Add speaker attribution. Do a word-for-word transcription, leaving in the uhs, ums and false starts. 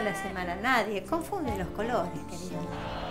Speaker 1: le hace mal a nadie. Confunde los colores, querido.